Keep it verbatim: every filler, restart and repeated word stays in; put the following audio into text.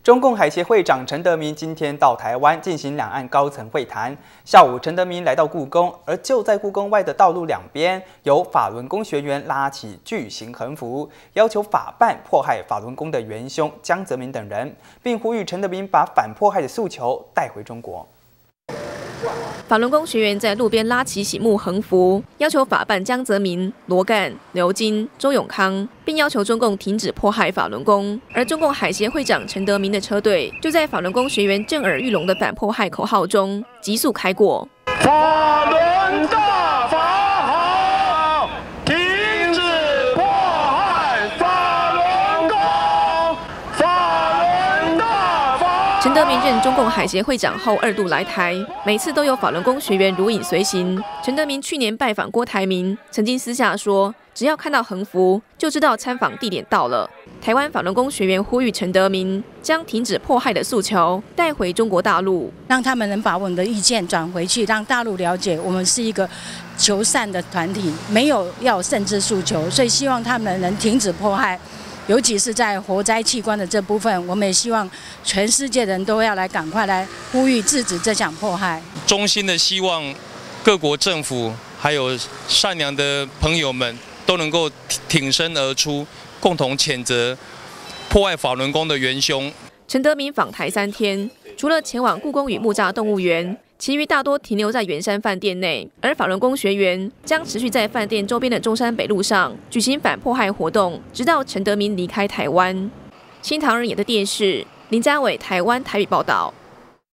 中共海协会长陈德明今天到台湾进行两岸高层会谈。下午，陈德明来到故宫，而就在故宫外的道路两边，有法轮功学员拉起巨型横幅，要求法办迫害法轮功的元凶江泽民等人，并呼吁陈德明把反迫害的诉求带回中国。 法轮功学员在路边拉起醒目横幅，要求法办江泽民、罗干、刘金、周永康，并要求中共停止迫害法轮功。而中共海协会长陈德明的车队就在法轮功学员震耳欲聋的反迫害口号中急速开过。 法轮大法好，停止迫害法轮功，法轮大法。 陈德明任中共海协会长后二度来台，每次都有法轮功学员如影随形。陈德明去年拜访郭台铭，曾经私下说，只要看到横幅，就知道参访地点到了。台湾法轮功学员呼吁陈德明将停止迫害的诉求带回中国大陆， 让他们能把我们的意见转回去，让大陆了解我们是一个求善的团体，没有要政治诉求，所以希望他们能停止迫害。 尤其是在活摘器官的这部分，我们也希望全世界人都要来赶快来呼吁制止这场迫害。 衷心的希望各国政府还有善良的朋友们都能够挺身而出，共同谴责破坏法轮功的元凶。 陈德明访台三天，除了前往故宫与木栅动物园。 其余大多停留在圆山饭店内，而法轮功学员将持续在饭店周边的中山北路上举行反迫害活动，直到陈德明离开台湾。新唐人演的电视林家伟台湾台语报道。